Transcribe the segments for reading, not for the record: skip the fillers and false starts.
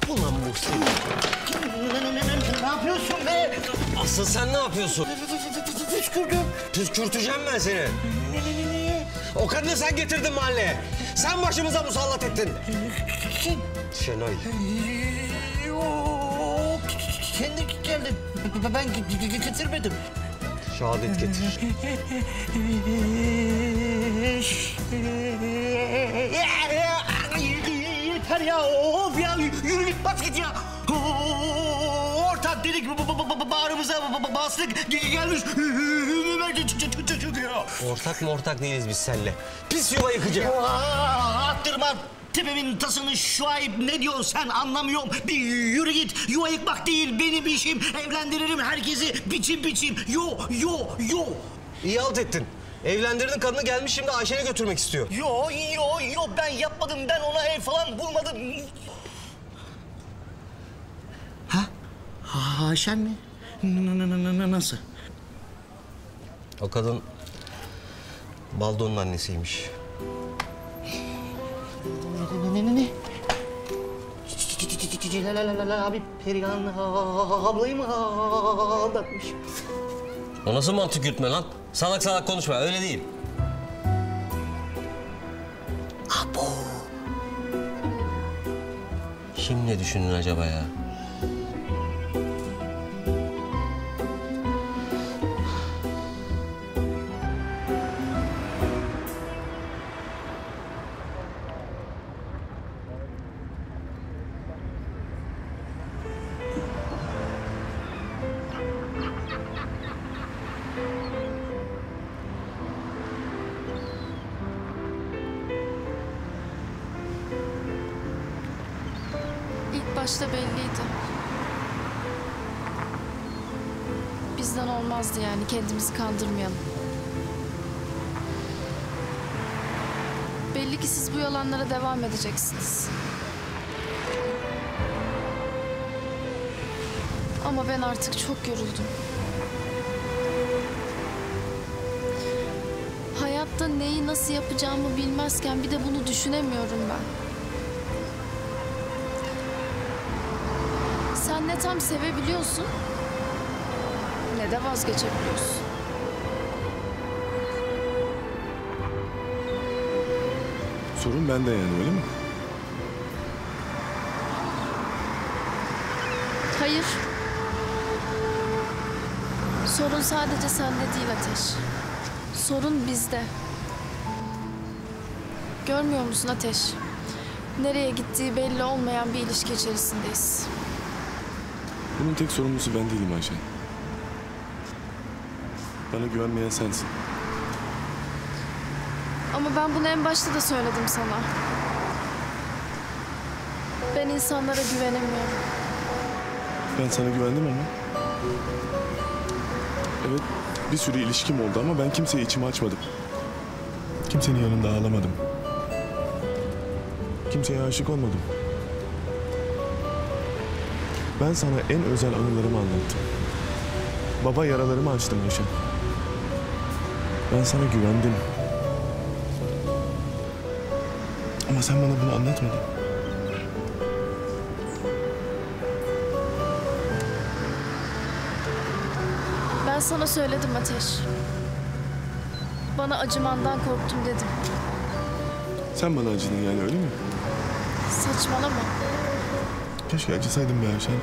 Ulan Muhsin. Ne yapıyorsun be? Asıl sen ne yapıyorsun? Püskürdüm. Püskürteceğim ben seni. Niye? O kadını sen getirdin mahalleye. Sen başımıza musallat ettin. Kim? Şenay. Yok. Kendi geldi. Ben getirmedim. Şehadet getir. Yeter ya. Of ya. Yürü git bas git ya. Ortak dedik bağrımıza bastık. Gelmiş. Çıkıyor. Ortak mı ortak değiliz biz seninle. Pis yuva yıkıcı. Attırma tepemin tasını Şuayb, ne diyorsun sen, anlamıyorum. Bir yürü git, yuva yıkmak değil benim işim. Evlendiririm herkesi biçim. Yo. İyi halt ettin. Evlendirdin kadını, gelmiş şimdi Ayşe'ni götürmek istiyor. Yo ben yapmadım, ben ona ev falan bulmadım. Ha? Ayşen mi? Nasıl? O kadın Baldo'nun annesiymiş. Ne? Abi Perihan ablayı mı aldatmış? O nasıl mantık yürütme lan? Salak konuşma, öyle değil. Abo. Şimdi ne düşündün acaba ya? İlk başta belliydi. Bizden olmazdı yani, kendimizi kandırmayalım. Belli ki siz bu yalanlara devam edeceksiniz. Ama ben artık çok yoruldum. Hayatta neyi nasıl yapacağımı bilmezken bir de bunu düşünemiyorum ben. Sen ne tam sevebiliyorsun, ne de vazgeçebiliyorsun. Sorun bende yani, öyle mi? Hayır. Sorun sadece sende değil Ateş. Sorun bizde. Görmüyor musun Ateş? Nereye gittiği belli olmayan bir ilişki içerisindeyiz. Bunun tek sorumlusu ben değilim Ayşe. Bana güvenmeyen sensin. Ama ben bunu en başta da söyledim sana. Ben insanlara güvenemiyorum. Ben sana güvendim ama. Evet, bir sürü ilişkim oldu ama ben kimseye içimi açmadım. Kimsenin yanında ağlamadım. Kimseye aşık olmadım. Ben sana en özel anılarımı anlattım. Baba yaralarımı açtım Ayşe. Ben sana güvendim. Ama sen bana bunu anlatmadın. Ben sana söyledim Ateş. Bana acımandan korktum dedim. Sen bana acıdın yani, öyle mi? Saçmalama. Keşke acısaydım be Ayşen.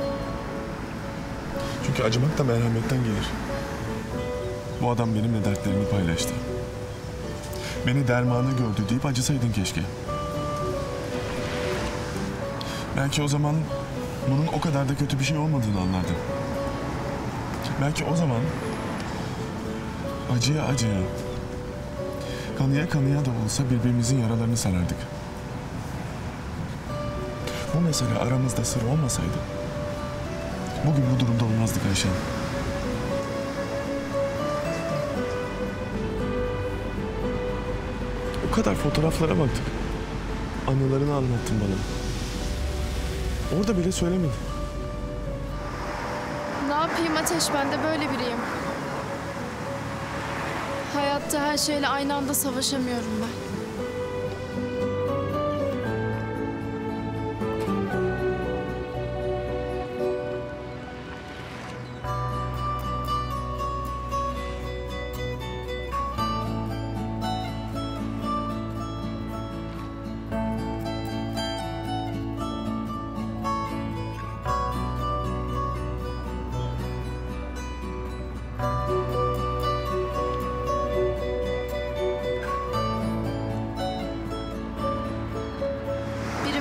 Çünkü acımak da merhametten gelir. Bu adam benimle dertlerini paylaştı. Beni dermanı gördü deyip acısaydın keşke. Belki o zaman bunun o kadar da kötü bir şey olmadığını anlardın. Belki o zaman acıya acıya, kanıya kanıya da olsa birbirimizin yaralarını sarardık. Bu mesele aramızda sır olmasaydı bugün bu durumda olmazdık Ayşen. O kadar fotoğraflara baktık. Anılarını anlattın bana. Orada bile söylemedin. Ne yapayım Ateş, ben de böyle biriyim. Hayatta her şeyle aynı anda savaşamıyorum ben.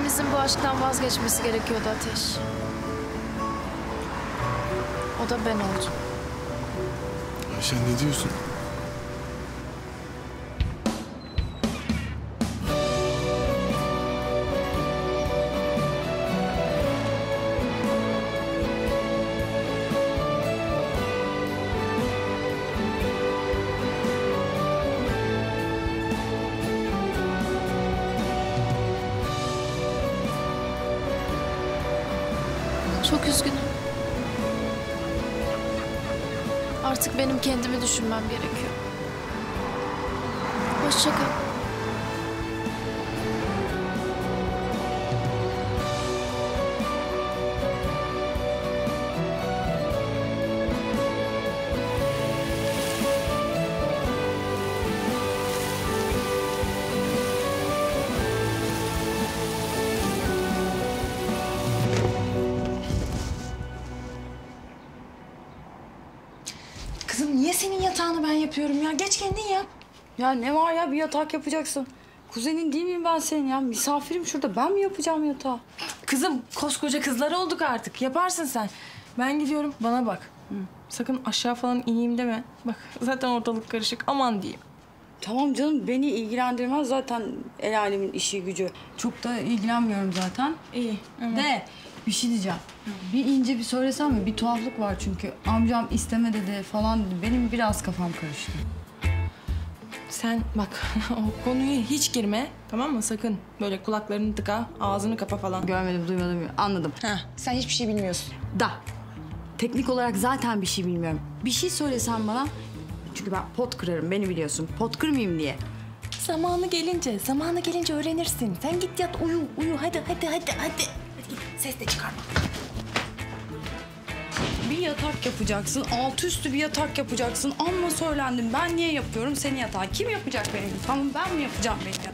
Birimizin bu aşktan vazgeçmesi gerekiyordu Ateş. O da ben oldum. Ayşen ne diyorsun? Çok üzgünüm. Artık benim kendimi düşünmem gerekiyor. Hoşça kal. Kızım niye senin yatağını ben yapıyorum ya? Geç kendin yap. Ya ne var ya bir yatak yapacaksın. Kuzenin değil miyim ben senin ya? Misafirim şurada. Ben mi yapacağım yatağı? Kızım koskoca kızlar olduk artık. Yaparsın sen. Ben gidiyorum. Bana bak. Sakın aşağı falan ineyim deme. Bak zaten ortalık karışık. Aman diyeyim. Tamam canım beni ilgilendirmez zaten el alemin işi gücü. Çok da ilgilenmiyorum zaten. İyi. De bir şey diyeceğim. Bir ince bir söylesem mi? Bir tuhaflık var çünkü. Amcam isteme dedi falan dedi. Benim biraz kafam karıştı. Sen bak o konuya hiç girme. Tamam mı? Sakın. Böyle kulaklarını tıka, ağzını kapa falan. Görmedim, duymadım. Anladım. Sen hiçbir şey bilmiyorsun. Da. Teknik olarak zaten bir şey bilmiyorum. Bir şey söylesen bana. Çünkü ben pot kırarım, beni biliyorsun. Pot kırmayayım diye. Zamanı gelince öğrenirsin. Sen git yat uyu. Hadi. Hadi ses de çıkarma. Bir yatak yapacaksın, altı üstü bir yatak yapacaksın. Amma söylendim. Ben niye yapıyorum senin yatağı? Kim yapacak benim yatağımı? Ben mi yapacağım benim yatağı?